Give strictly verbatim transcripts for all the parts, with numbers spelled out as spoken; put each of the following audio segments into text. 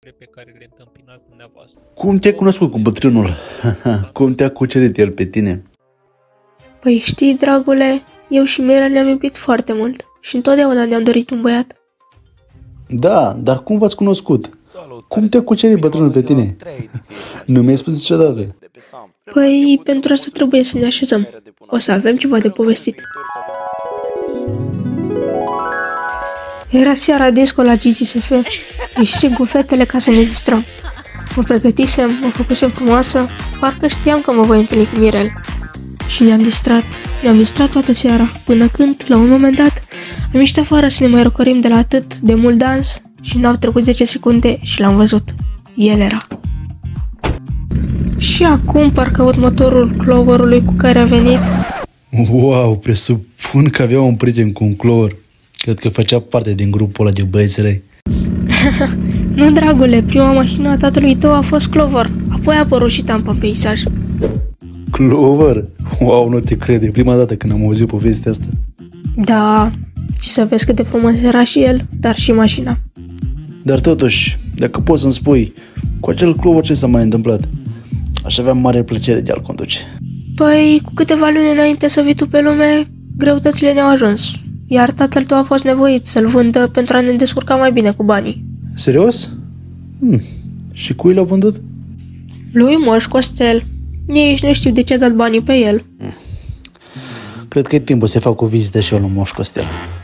obstacole pe care le întâmpinați dumneavoastră. Cum te-ai cunoscut cu bătrânul? Cum te-a cucerit el pe tine? Păi știi, dragule, eu și Mirel ne-am iubit foarte mult și întotdeauna ne-am dorit un băiat. Da, dar cum v-ați cunoscut? Cum te-a cucerit bătrânul pe tine? Nu mi-ai spus niciodată. Păi, pentru asta trebuie să ne așezăm. O să avem ceva de povestit. Era seara disco la G Z S F. Ieșisem cu fetele ca să ne distrăm. Mă pregătisem, mă făcusem frumoasă, parcă știam că mă voi întâlni cu Mirel. Și ne-am distrat, ne-am distrat toată seara, până când, la un moment dat, am ieșit afară să ne mai răcorim de la atât de mult dans și n-au trecut zece secunde și l-am văzut. El era. Și acum parcă aud motorul Cloverului cu care a venit. Wow, presupun că avea un prieten cu un Clover. Cred că făcea parte din grupul ăla de băieți răi. Nu, dragule, prima mașină a tatălui tău a fost Clover, apoi a apărut și Tampa în peisaj. Clover? Wow, nu te crede, e prima dată când am auzit povestea asta. Da, și să vezi cât de frumos era și el, dar și mașina. Dar totuși, dacă poți să-mi spui, cu acel Clover ce s-a mai întâmplat? Aș avea mare plăcere de a-l conduce. Păi, cu câteva luni înainte să vii tu pe lume, greutățile ne-au ajuns, iar tatăl tău a fost nevoit să-l vândă pentru a ne descurca mai bine cu banii. Serios? Hmm. Și cui l-a vândut? Lui Moș Costel. Nici nu știu de ce a dat banii pe el. Hmm. Cred că e timpul să fac o vizită și eu lui Moș Costel.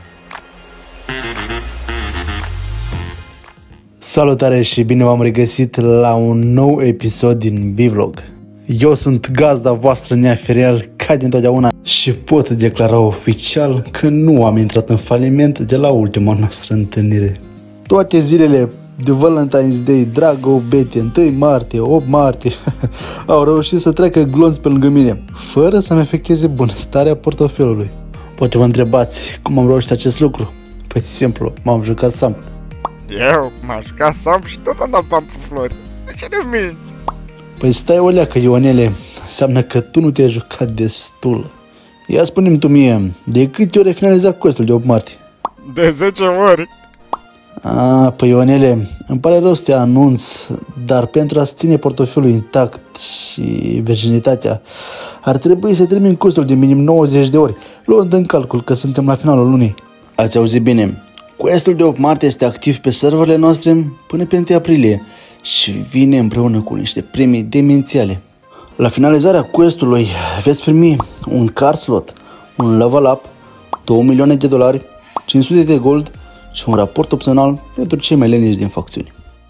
Salutare și bine v-am regăsit la un nou episod din B-Vlog. Eu sunt gazda voastră neaferial ca dintotdeauna și pot declara oficial că nu am intrat în faliment de la ultima noastră întâlnire. Toate zilele de Valentine's Day, Drago, Betty, unu martie, opt martie au reușit să treacă glonți pe lângă mine, fără să-mi afecteze bunăstarea portofelului. Poate vă întrebați cum am reușit acest lucru? Păi simplu, m-am jucat Sam. Eu m-am jucat Sam și tot am dat bani pe flori. De ce ne minți? Păi stai o leacă, Ionele, înseamnă că tu nu te-ai jucat destul. Ia spune-mi tu mie, de câte ori ai finalizat questul de opt martie? De zece ori. A, păi Ionele, îmi pare rău să te anunț, dar pentru a-ți ține portofelul intact și virginitatea, ar trebui să termin questul de minim nouăzeci de ori, luând în calcul că suntem la finalul lunii. Ați auzit bine, questul de opt martie este activ pe serverele noastre până pe unu aprilie și vine împreună cu niște premii demențiale. La finalizarea questului veți primi un car slot, un level up, două milioane de dolari, cinci sute de gold și un raport opțional pentru cei mai leniși din facțiuni.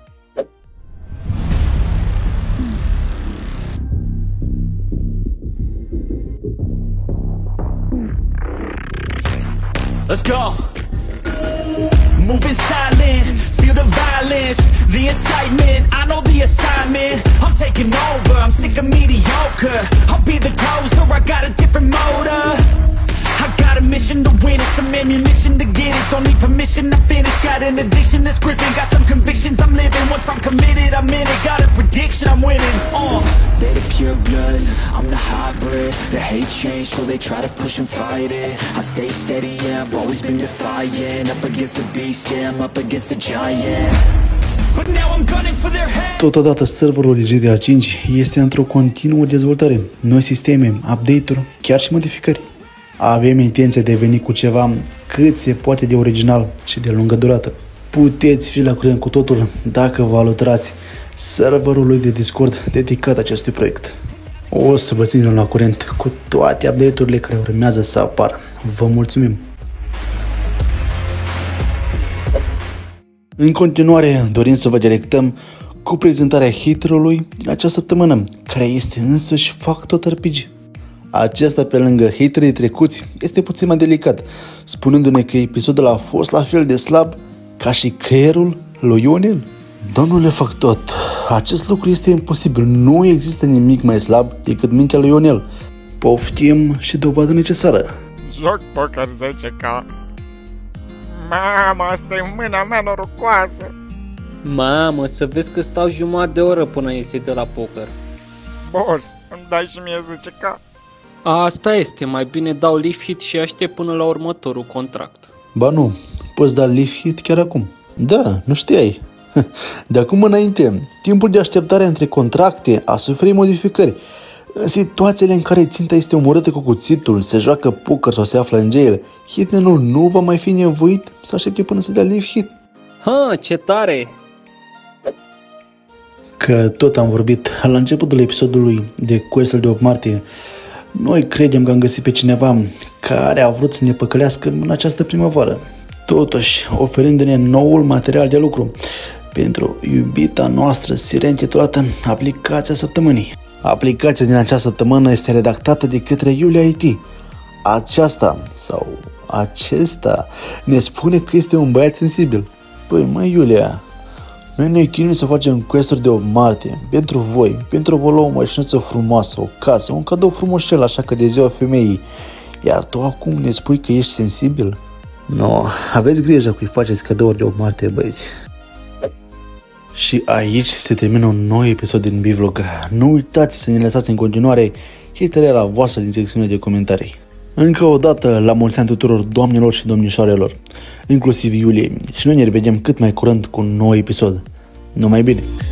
Let's go. Moving silent, feel the violence, the excitement, I know the assignment. I'm taking over, I'm sick of mediocre. I'll be the closer, I got a different motor. I got a mission to win it, some ammunition to get it. Don't need permission to finish, got an addiction that's gripping. Got some convictions I'm living, once I'm committed I'm in it. Got a prediction I'm winning, uh. They're the pure bloods, I'm the hybrid. The hate change, so they try to push and fight it. I stay steady, yeah, I've always been defiant. Up against the beast, yeah, I'm up against a giant. But now I'm gunning for their head. Totodată serverul G T A cinci este într-o continuă dezvoltare. Noi sisteme, update-uri, chiar și modificări. Avem intenția de a veni cu ceva cât se poate de original și de lungă durată. Puteți fi la curent cu totul dacă vă alăturați serverului de Discord dedicat acestui proiect. O să vă ținem la curent cu toate update-urile care urmează să apară. Vă mulțumim! În continuare dorim să vă delectăm cu prezentarea hit-ului din această săptămână, care este însuși Factor R P G. Acesta, pe lângă haterii trecuți, este puțin mai delicat, spunându-ne că episodul a fost la fel de slab ca și creierul lui Ionel. Domnule Factot, acest lucru este imposibil, nu există nimic mai slab decât mintea lui Ionel. Poftim și dovadă necesară. Joc poker zece K. Mamă, asta e mâna mea norocoasă. Mamă, să vezi că stau jumătate de oră până iese de la poker. Boss, îmi dai și mie zece K? Asta este, mai bine dau lift hit și aștept până la următorul contract. Ba nu, poți da lift hit chiar acum. Da, nu știai. De acum înainte, timpul de așteptare între contracte a suferit modificări. În situațiile în care ținta este omorâtă cu cuțitul, se joacă poker sau se află în jail, hitmanul nu va mai fi nevoit să aștepte până să dea live hit. Ha, ce tare! Că tot am vorbit la începutul episodului de Questul de opt martie, noi credem că am găsit pe cineva care a vrut să ne păcălească în această primăvară. Totuși, oferindu-ne noul material de lucru pentru iubita noastră serie intitulată Aplicația Săptămânii. Aplicația din această săptămână este redactată de către Iulia I T. Aceasta sau acesta ne spune că este un băiat sensibil. Păi măi Iulia, noi ne chinuim să facem quest-uri de opt martie pentru voi, pentru a vă lua o mașinuță frumoasă, o casă, un cadou frumușel așa că de ziua femeii. Iar tu acum ne spui că ești sensibil? No, aveți grijă cui faceți cadouri de opt martie, băieți. Și aici se termină un nou episod din B-Vlog. Nu uitați să ne lăsați în continuare hităreala voastră din secțiunea de comentarii. Încă o dată, la mulți ani tuturor doamnelor și domnișoarelor, inclusiv Iuliei, și noi ne revedem cât mai curând cu un nou episod. Numai bine!